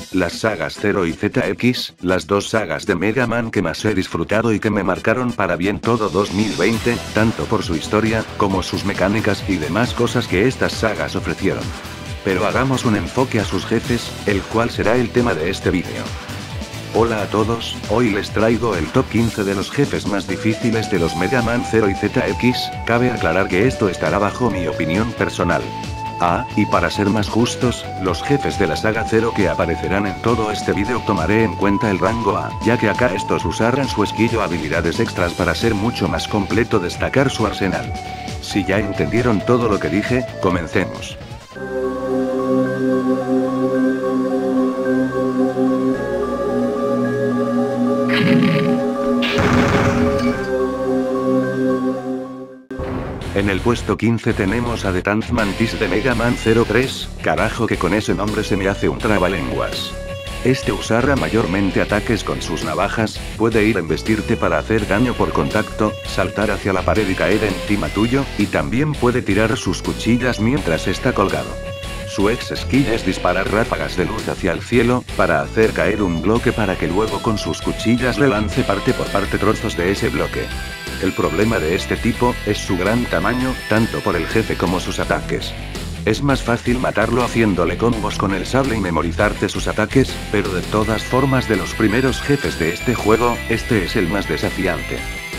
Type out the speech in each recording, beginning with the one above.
las sagas 0 y ZX, las dos sagas de Mega Man que más he disfrutado y que me marcaron para bien todo 2020, tanto por su historia, como sus mecánicas y demás cosas que estas sagas ofrecieron. Pero hagamos un enfoque a sus jefes, el cual será el tema de este vídeo. Hola a todos, hoy les traigo el top 15 de los jefes más difíciles de los Mega Man 0 y ZX, cabe aclarar que esto estará bajo mi opinión personal. Y para ser más justos, los jefes de la saga 0 que aparecerán en todo este vídeo tomaré en cuenta el rango A, ya que acá estos usarán su esquillo habilidades extras para ser mucho más completo destacar su arsenal. Si ya entendieron todo lo que dije, comencemos. En el puesto 15 tenemos a The Tank Mantis de Mega Man 03, carajo que con ese nombre se me hace un trabalenguas. Este usará mayormente ataques con sus navajas, puede ir a embestirte para hacer daño por contacto, saltar hacia la pared y caer encima tuyo, y también puede tirar sus cuchillas mientras está colgado. Su ex skill es disparar ráfagas de luz hacia el cielo, para hacer caer un bloque para que luego con sus cuchillas le lance parte por parte trozos de ese bloque. El problema de este tipo, es su gran tamaño, tanto por el jefe como sus ataques. Es más fácil matarlo haciéndole combos con el sable y memorizarte sus ataques, pero de todas formas de los primeros jefes de este juego, este es el más desafiante.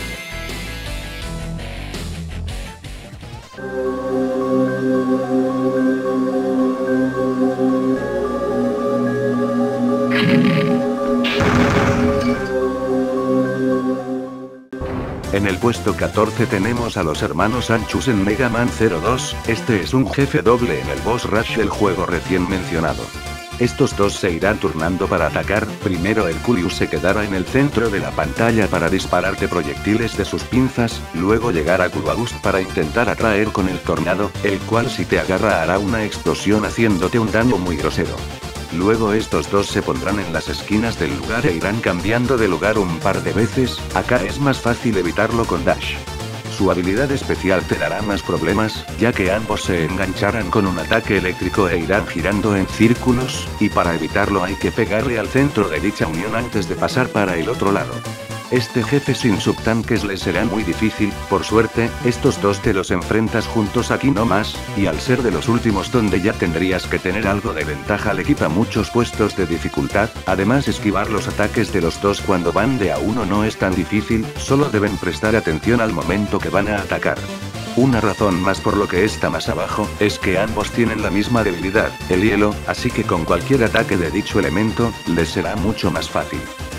En el puesto 14 tenemos a los hermanos Anchus en Mega Man 02, este es un jefe doble en el boss rush del juego recién mencionado. Estos dos se irán turnando para atacar, primero Herculius se quedará en el centro de la pantalla para dispararte proyectiles de sus pinzas, luego llegará Curvaboost para intentar atraer con el tornado, el cual si te agarra hará una explosión haciéndote un daño muy grosero. Luego estos dos se pondrán en las esquinas del lugar e irán cambiando de lugar un par de veces, acá es más fácil evitarlo con Dash. Su habilidad especial te dará más problemas, ya que ambos se engancharán con un ataque eléctrico e irán girando en círculos, y para evitarlo hay que pegarle al centro de dicha unión antes de pasar para el otro lado. Este jefe sin subtanques les será muy difícil, por suerte, estos dos te los enfrentas juntos aquí nomás, y al ser de los últimos donde ya tendrías que tener algo de ventaja le quita muchos puestos de dificultad, además esquivar los ataques de los dos cuando van de a uno no es tan difícil, solo deben prestar atención al momento que van a atacar. Una razón más por lo que está más abajo, es que ambos tienen la misma debilidad, el hielo, así que con cualquier ataque de dicho elemento, les será mucho más fácil.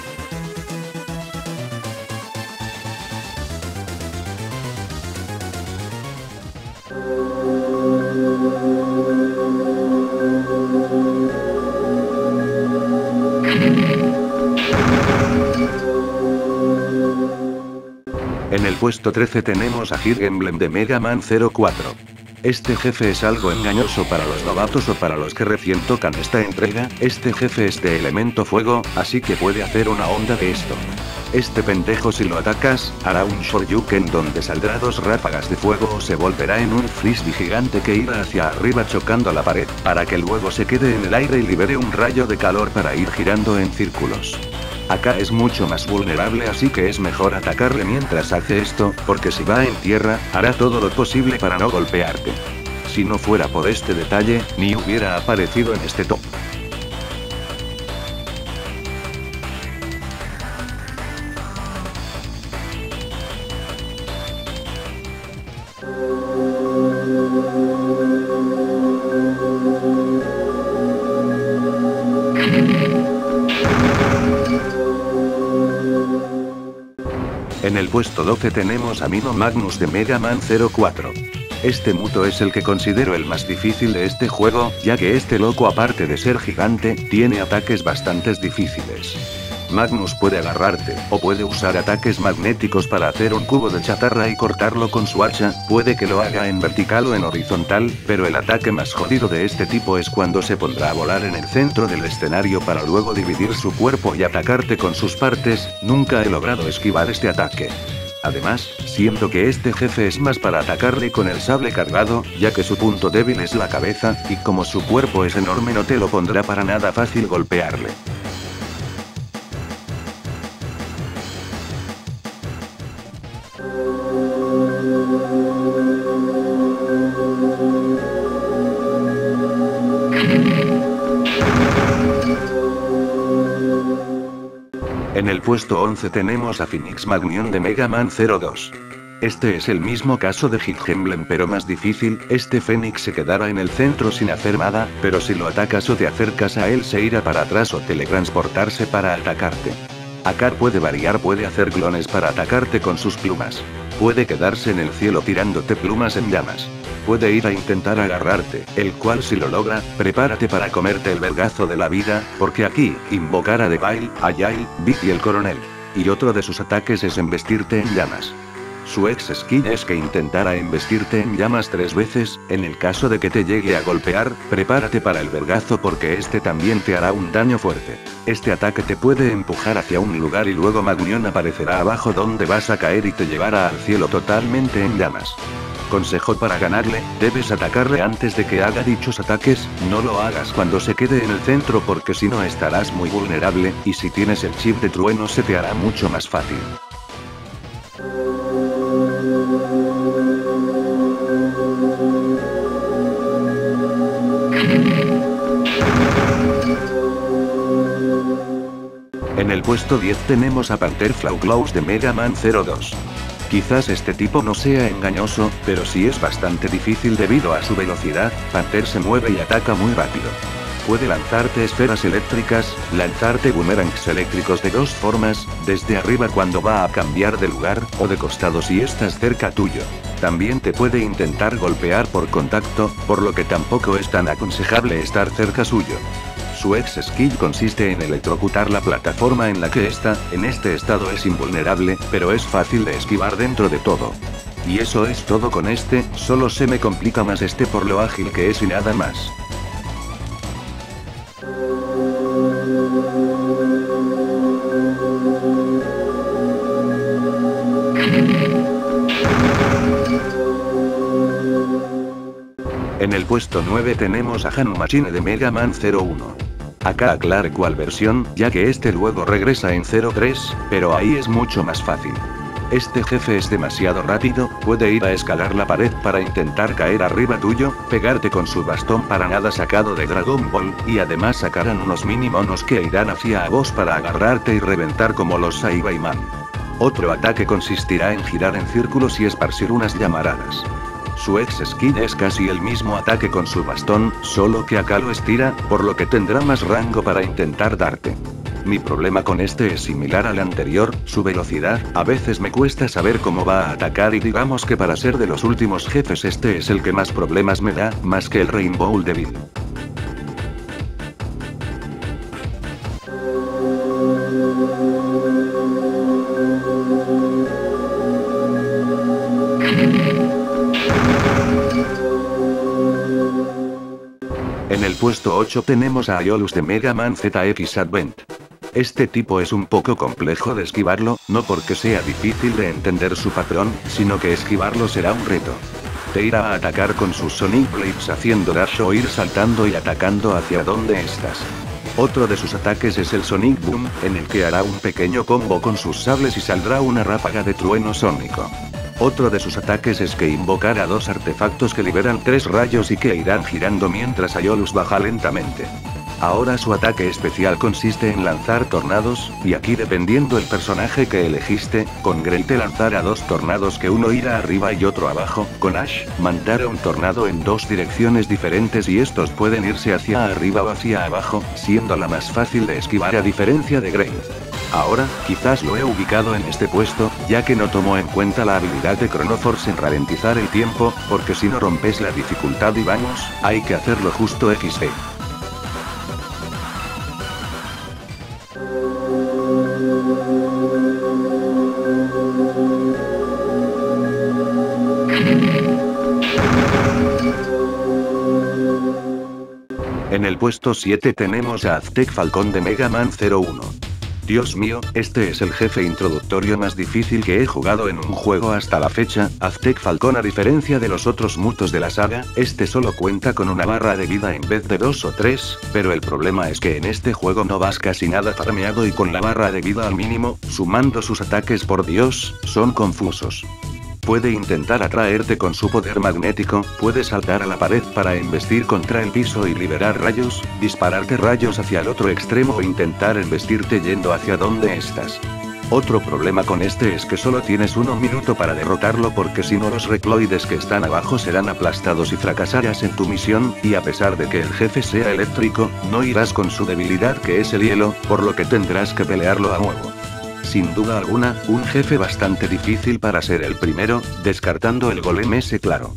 En el puesto 13 tenemos a Hir Emblem de Mega Man 04. Este jefe es algo engañoso para los novatos o para los que recién tocan esta entrega, este jefe es de elemento fuego, así que puede hacer una onda de esto. Este pendejo si lo atacas, hará un shoryuken donde saldrá dos ráfagas de fuego o se volverá en un frisbee gigante que irá hacia arriba chocando a la pared, para que luego se quede en el aire y libere un rayo de calor para ir girando en círculos. Acá es mucho más vulnerable así que es mejor atacarle mientras hace esto, porque si va en tierra, hará todo lo posible para no golpearte. Si no fuera por este detalle, ni hubiera aparecido en este top. En el puesto 12 tenemos a Mino Magnus de Mega Man 04. Este muto es el que considero el más difícil de este juego, ya que este loco aparte de ser gigante, tiene ataques bastante difíciles. Magnus puede agarrarte, o puede usar ataques magnéticos para hacer un cubo de chatarra y cortarlo con su hacha, puede que lo haga en vertical o en horizontal, pero el ataque más jodido de este tipo es cuando se pondrá a volar en el centro del escenario para luego dividir su cuerpo y atacarte con sus partes, nunca he logrado esquivar este ataque. Además, siento que este jefe es más para atacarle con el sable cargado, ya que su punto débil es la cabeza, y como su cuerpo es enorme no te lo pondrá para nada fácil golpearle. En el puesto 11 tenemos a Phoenix Magnion de Mega Man 02. Este es el mismo caso de Hit Emblem pero más difícil, este Fénix se quedará en el centro sin hacer nada, pero si lo atacas o te acercas a él se irá para atrás o teletransportarse para atacarte. Akar puede variar, puede hacer clones para atacarte con sus plumas. Puede quedarse en el cielo tirándote plumas en llamas. Puede ir a intentar agarrarte, el cual si lo logra, prepárate para comerte el vergazo de la vida, porque aquí, invocará a Devil, a Yael, Vic y el coronel. Y otro de sus ataques es embestirte en llamas. Su ex skill es que intentará embestirte en llamas 3 veces, en el caso de que te llegue a golpear, prepárate para el vergazo porque este también te hará un daño fuerte. Este ataque te puede empujar hacia un lugar y luego Magnion aparecerá abajo donde vas a caer y te llevará al cielo totalmente en llamas. Consejo para ganarle, debes atacarle antes de que haga dichos ataques, no lo hagas cuando se quede en el centro porque si no estarás muy vulnerable, y si tienes el chip de trueno se te hará mucho más fácil. En el puesto 10 tenemos a Panther Claus de Mega Man 02. Quizás este tipo no sea engañoso, pero sí es bastante difícil debido a su velocidad. Panther se mueve y ataca muy rápido. Puede lanzarte esferas eléctricas, lanzarte boomerangs eléctricos de dos formas, desde arriba cuando va a cambiar de lugar, o de costado si estás cerca tuyo. También te puede intentar golpear por contacto, por lo que tampoco es tan aconsejable estar cerca suyo. Su ex skill consiste en electrocutar la plataforma en la que está, en este estado es invulnerable, pero es fácil de esquivar dentro de todo. Y eso es todo con este, solo se me complica más este por lo ágil que es y nada más. En el puesto 9 tenemos a Hanu Machine de Mega Man 01. Acá aclare cuál versión, ya que este luego regresa en 03, pero ahí es mucho más fácil. Este jefe es demasiado rápido, puede ir a escalar la pared para intentar caer arriba tuyo, pegarte con su bastón para nada sacado de Dragon Ball, y además sacarán unos mini monos que irán hacia a vos para agarrarte y reventar como los Saibayman. Otro ataque consistirá en girar en círculos y esparcir unas llamaradas. Su ex skill es casi el mismo ataque con su bastón, solo que acá lo estira, por lo que tendrá más rango para intentar darte. Mi problema con este es similar al anterior, su velocidad, a veces me cuesta saber cómo va a atacar y digamos que para ser de los últimos jefes este es el que más problemas me da, más que el Rainbow Devil. En el puesto 8 tenemos a Aeolus de Mega Man ZX Advent. Este tipo es un poco complejo de esquivarlo, no porque sea difícil de entender su patrón, sino que esquivarlo será un reto. Te irá a atacar con sus Sonic Blades haciendo dash o ir saltando y atacando hacia donde estás. Otro de sus ataques es el Sonic Boom, en el que hará un pequeño combo con sus sables y saldrá una ráfaga de trueno sónico. Otro de sus ataques es que invocará dos artefactos que liberan 3 rayos y que irán girando mientras Aeolus baja lentamente. Ahora su ataque especial consiste en lanzar tornados, y aquí dependiendo el personaje que elegiste, con Grey te lanzará 2 tornados que uno irá arriba y otro abajo, con Ash, mandará un tornado en 2 direcciones diferentes y estos pueden irse hacia arriba o hacia abajo, siendo la más fácil de esquivar a diferencia de Grey. Ahora, quizás lo he ubicado en este puesto, ya que no tomó en cuenta la habilidad de Chrono Force en ralentizar el tiempo, porque si no rompes la dificultad y vamos, hay que hacerlo justo XD. En el puesto 7 tenemos a Aztec Falcon de Mega Man 01. Dios mío, este es el jefe introductorio más difícil que he jugado en un juego hasta la fecha. Aztec Falcon, a diferencia de los otros mutos de la saga, este solo cuenta con una barra de vida en vez de 2 o 3, pero el problema es que en este juego no vas casi nada farmeado y con la barra de vida al mínimo, sumando sus ataques, por Dios, son confusos. Puede intentar atraerte con su poder magnético, puede saltar a la pared para embestir contra el piso y liberar rayos, dispararte rayos hacia el otro extremo o intentar embestirte yendo hacia donde estás. Otro problema con este es que solo tienes 1 minuto para derrotarlo, porque si no los recloides que están abajo serán aplastados y fracasarás en tu misión, y a pesar de que el jefe sea eléctrico, no irás con su debilidad que es el hielo, por lo que tendrás que pelearlo a nuevo. Sin duda alguna, un jefe bastante difícil para ser el primero, descartando el golem ese, claro.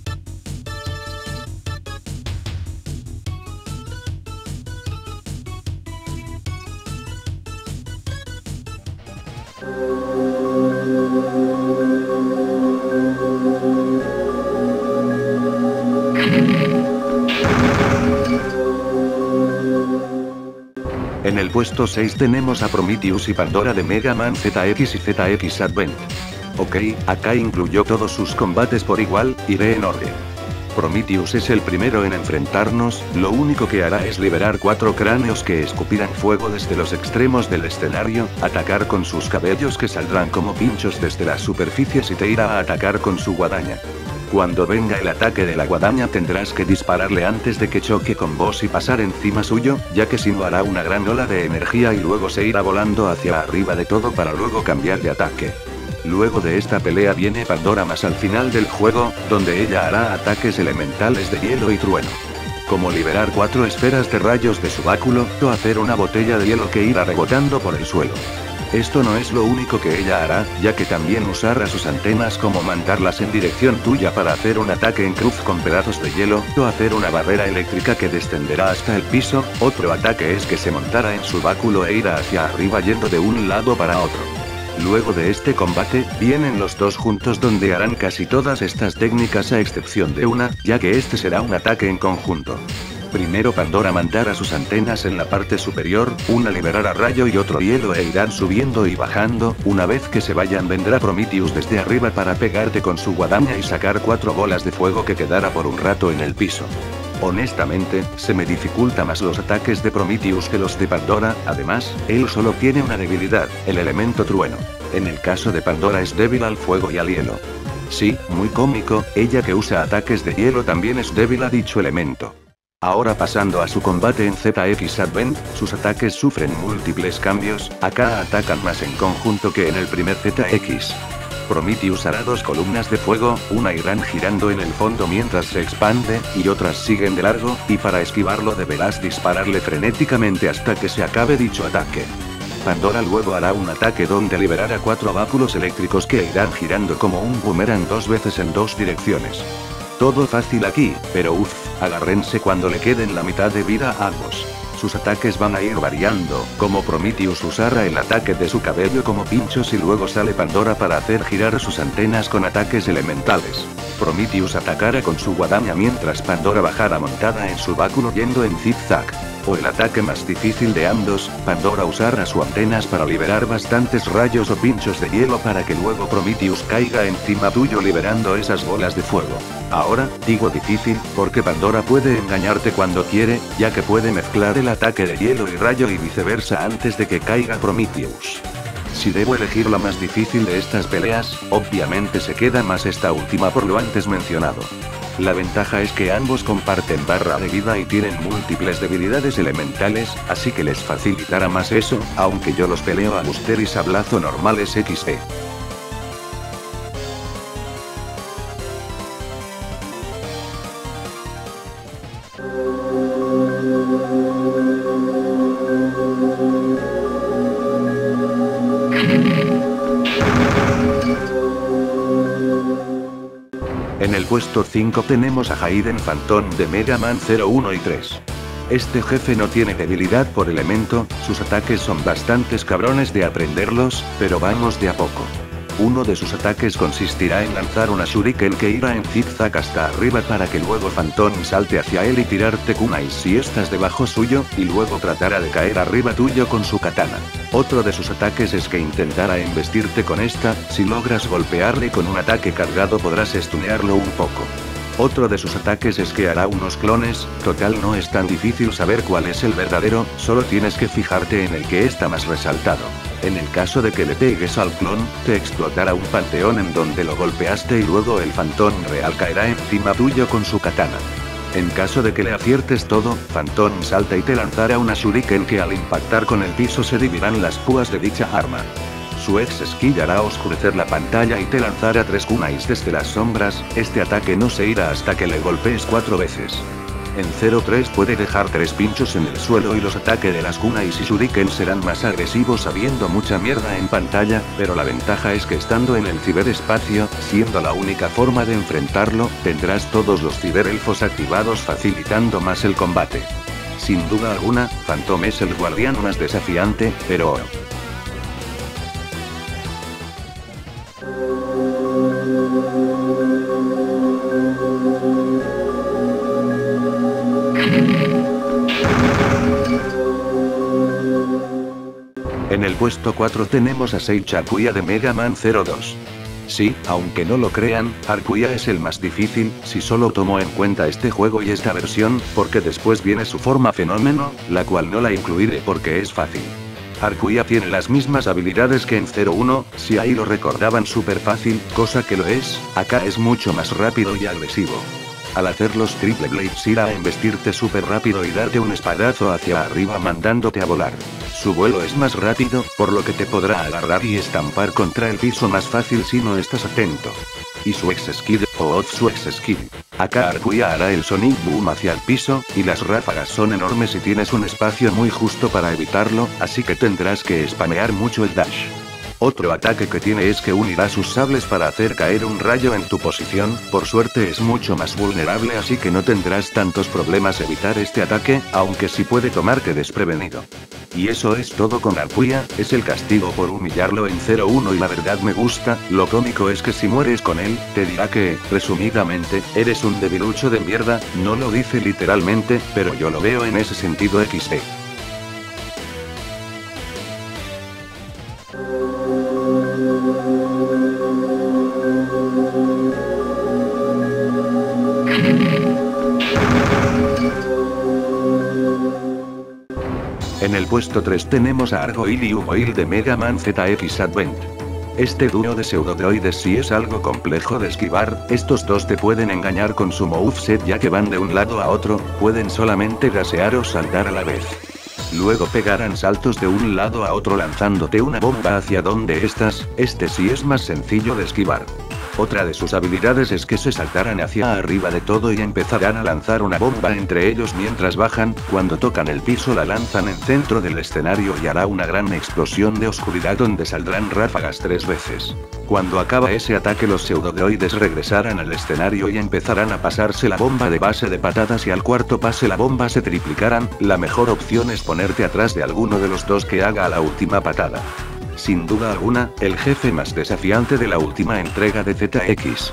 En el puesto 6 tenemos a Prometheus y Pandora de Mega Man ZX y ZX Advent. Ok, acá incluyó todos sus combates por igual, iré en orden. Prometheus es el primero en enfrentarnos, lo único que hará es liberar 4 cráneos que escupirán fuego desde los extremos del escenario, atacar con sus cabellos que saldrán como pinchos desde las superficies y te irá a atacar con su guadaña. Cuando venga el ataque de la guadaña tendrás que dispararle antes de que choque con vos y pasar encima suyo, ya que si no hará una gran ola de energía y luego se irá volando hacia arriba de todo para luego cambiar de ataque. Luego de esta pelea viene Pandora más al final del juego, donde ella hará ataques elementales de hielo y trueno. Como liberar 4 esferas de rayos de su báculo, o hacer una botella de hielo que irá rebotando por el suelo. Esto no es lo único que ella hará, ya que también usará sus antenas como mandarlas en dirección tuya para hacer un ataque en cruz con pedazos de hielo, o hacer una barrera eléctrica que descenderá hasta el piso. Otro ataque es que se montará en su báculo e irá hacia arriba yendo de un lado para otro. Luego de este combate, vienen los dos juntos donde harán casi todas estas técnicas a excepción de una, ya que este será un ataque en conjunto. Primero Pandora mandará sus antenas en la parte superior, una liberará rayo y otro hielo e irán subiendo y bajando. Una vez que se vayan vendrá Prometheus desde arriba para pegarte con su guadaña y sacar 4 bolas de fuego que quedará por un rato en el piso. Honestamente, se me dificulta más los ataques de Prometheus que los de Pandora. Además, él solo tiene una debilidad, el elemento trueno. En el caso de Pandora es débil al fuego y al hielo. Sí, muy cómico, ella que usa ataques de hielo también es débil a dicho elemento. Ahora pasando a su combate en ZX Advent, sus ataques sufren múltiples cambios, acá atacan más en conjunto que en el primer ZX. Prometheus hará 2 columnas de fuego, una irán girando en el fondo mientras se expande, y otras siguen de largo, y para esquivarlo deberás dispararle frenéticamente hasta que se acabe dicho ataque. Pandora luego hará un ataque donde liberará 4 báculos eléctricos que irán girando como un boomerang 2 veces en 2 direcciones. Todo fácil aquí, pero uff, agárrense cuando le queden la mitad de vida a ambos. Sus ataques van a ir variando, como Prometheus usará el ataque de su cabello como pinchos y luego sale Pandora para hacer girar sus antenas con ataques elementales. Prometheus atacará con su guadaña mientras Pandora bajará montada en su báculo yendo en zigzag. O el ataque más difícil de ambos, Pandora usará sus antenas para liberar bastantes rayos o pinchos de hielo para que luego Prometheus caiga encima tuyo liberando esas bolas de fuego. Ahora, digo difícil, porque Pandora puede engañarte cuando quiere, ya que puede mezclar el ataque de hielo y rayo y viceversa antes de que caiga Prometheus. Si debo elegir la más difícil de estas peleas, obviamente se queda más esta última por lo antes mencionado. La ventaja es que ambos comparten barra de vida y tienen múltiples debilidades elementales, así que les facilitará más eso, aunque yo los peleo a Buster y Sablazo normales XP. En el puesto 5 tenemos a Hayden Phantom de Mega Man 0, 1 y 3. Este jefe no tiene debilidad por elemento, sus ataques son bastantes cabrones de aprenderlos, pero vamos de a poco. Uno de sus ataques consistirá en lanzar una shuriken que irá en zigzag hasta arriba para que luego Phantom salte hacia él y tirarte kunais si estás debajo suyo, y luego tratará de caer arriba tuyo con su katana. Otro de sus ataques es que intentará embestirte con esta, si logras golpearle con un ataque cargado podrás stunearlo un poco. Otro de sus ataques es que hará unos clones, total no es tan difícil saber cuál es el verdadero, solo tienes que fijarte en el que está más resaltado. En el caso de que le pegues al clon, te explotará un panteón en donde lo golpeaste y luego el Phantom real caerá encima tuyo con su katana. En caso de que le aciertes todo, Phantom salta y te lanzará una shuriken que al impactar con el piso se dividirán las púas de dicha arma. Su ex skill hará oscurecer la pantalla y te lanzará 3 kunais desde las sombras, este ataque no se irá hasta que le golpees 4 veces. En 0-3 puede dejar 3 pinchos en el suelo y los ataques de las kunais y shuriken serán más agresivos habiendo mucha mierda en pantalla, pero la ventaja es que estando en el ciberespacio, siendo la única forma de enfrentarlo, tendrás todos los ciberelfos activados facilitando más el combate. Sin duda alguna, Phantom es el guardián más desafiante, pero... En el puesto 4 tenemos a Seiichi Hakuya de Mega Man 02. Sí, aunque no lo crean, Hakuya es el más difícil, si solo tomo en cuenta este juego y esta versión, porque después viene su forma fenómeno, la cual no la incluiré porque es fácil. Hakuya tiene las mismas habilidades que en 01, si ahí lo recordaban súper fácil, cosa que lo es, acá es mucho más rápido y agresivo. Al hacer los triple blades irá a embestirte súper rápido y darte un espadazo hacia arriba mandándote a volar. Su vuelo es más rápido, por lo que te podrá agarrar y estampar contra el piso más fácil si no estás atento. Y su ex skill, o off su ex skill. Acá Hakuya hará el Sonic Boom hacia el piso, y las ráfagas son enormes y tienes un espacio muy justo para evitarlo, así que tendrás que spamear mucho el dash. Otro ataque que tiene es que unirá sus sables para hacer caer un rayo en tu posición, por suerte es mucho más vulnerable así que no tendrás tantos problemas evitar este ataque, aunque sí puede tomarte desprevenido. Y eso es todo con Hakuya, es el castigo por humillarlo en 01 y la verdad me gusta, lo cómico es que si mueres con él, te dirá que, resumidamente, eres un debilucho de mierda, no lo dice literalmente, pero yo lo veo en ese sentido XD. En el puesto 3 tenemos a Argoil y Ugoil de Mega Man ZX Advent. Este dúo de pseudodroides sí es algo complejo de esquivar, estos dos te pueden engañar con su moveset ya que van de un lado a otro, pueden solamente gasear o saltar a la vez. Luego pegarán saltos de un lado a otro lanzándote una bomba hacia donde estás, este sí es más sencillo de esquivar. Otra de sus habilidades es que se saltarán hacia arriba de todo y empezarán a lanzar una bomba entre ellos mientras bajan, cuando tocan el piso la lanzan en centro del escenario y hará una gran explosión de oscuridad donde saldrán ráfagas 3 veces. Cuando acaba ese ataque los pseudodroides regresarán al escenario y empezarán a pasarse la bomba de base de patadas y al cuarto pase la bomba se triplicarán, la mejor opción es ponerte atrás de alguno de los dos que haga la última patada. Sin duda alguna, el jefe más desafiante de la última entrega de ZX.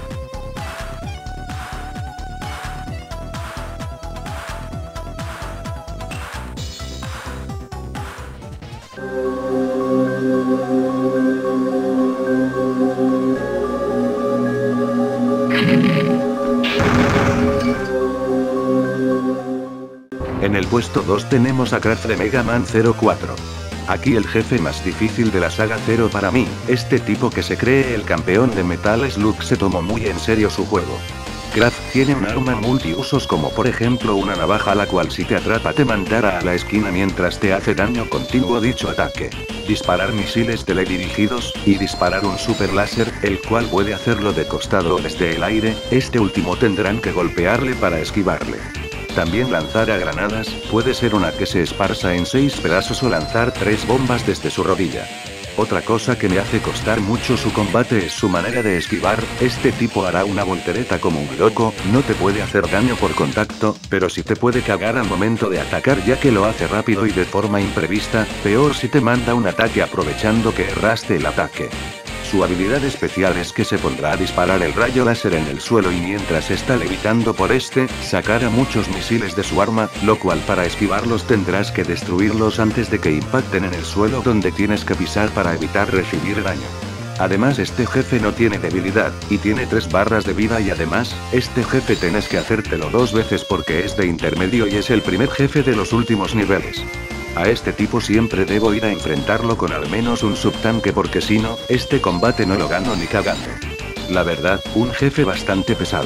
En el puesto 2 tenemos a Crash de Mega Man 04. Aquí el jefe más difícil de la saga 0 para mí, este tipo que se cree el campeón de Metal Slug se tomó muy en serio su juego. Crash tiene un arma multiusos como por ejemplo una navaja la cual si te atrapa te mandará a la esquina mientras te hace daño continuo dicho ataque. Disparar misiles teledirigidos, y disparar un super láser, el cual puede hacerlo de costado o desde el aire, este último tendrán que golpearle para esquivarle. También lanzar a granadas, puede ser una que se esparza en 6 pedazos o lanzar 3 bombas desde su rodilla. Otra cosa que me hace costar mucho su combate es su manera de esquivar, este tipo hará una voltereta como un loco, no te puede hacer daño por contacto, pero sí te puede cagar al momento de atacar ya que lo hace rápido y de forma imprevista, peor si te manda un ataque aprovechando que erraste el ataque. Su habilidad especial es que se pondrá a disparar el rayo láser en el suelo y mientras está levitando por este, sacará muchos misiles de su arma, lo cual para esquivarlos tendrás que destruirlos antes de que impacten en el suelo donde tienes que pisar para evitar recibir daño. Además este jefe no tiene debilidad, y tiene 3 barras de vida y además, este jefe tienes que hacértelo 2 veces porque es de intermedio y es el primer jefe de los últimos niveles. A este tipo siempre debo ir a enfrentarlo con al menos un subtanque porque si no, este combate no lo gano ni cagando. La verdad, un jefe bastante pesado.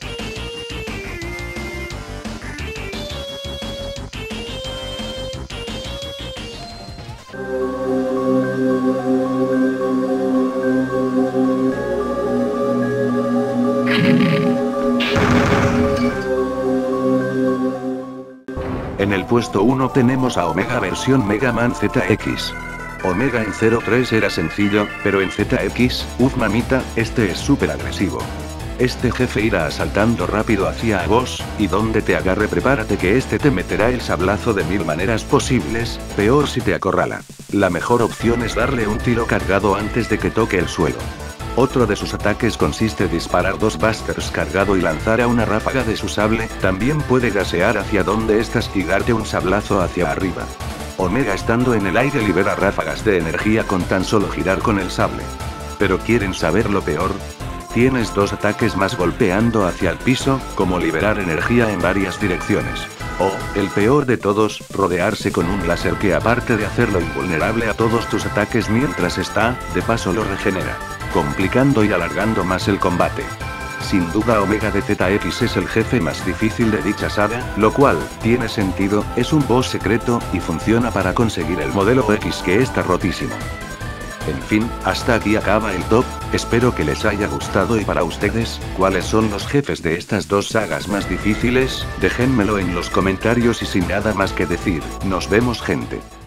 En el puesto 1 tenemos a Omega versión Mega Man ZX. Omega en 03 era sencillo, pero en ZX, uff mamita, este es súper agresivo. Este jefe irá asaltando rápido hacia a vos, y donde te agarre prepárate que este te meterá el sablazo de 1000 maneras posibles, peor si te acorrala. La mejor opción es darle un tiro cargado antes de que toque el suelo. Otro de sus ataques consiste en disparar 2 busters cargado y lanzar a una ráfaga de su sable, también puede gasear hacia donde estás y darte un sablazo hacia arriba. Omega estando en el aire libera ráfagas de energía con tan solo girar con el sable. ¿Pero quieren saber lo peor? Tienes 2 ataques más golpeando hacia el piso, como liberar energía en varias direcciones. O, el peor de todos, rodearse con un láser que aparte de hacerlo invulnerable a todos tus ataques mientras está, de paso lo regenera, complicando y alargando más el combate. Sin duda Omega de ZX es el jefe más difícil de dicha saga, lo cual, tiene sentido, es un boss secreto, y funciona para conseguir el modelo X que está rotísimo. En fin, hasta aquí acaba el top, espero que les haya gustado y para ustedes, ¿cuáles son los jefes de estas 2 sagas más difíciles? Déjenmelo en los comentarios y sin nada más que decir, nos vemos gente.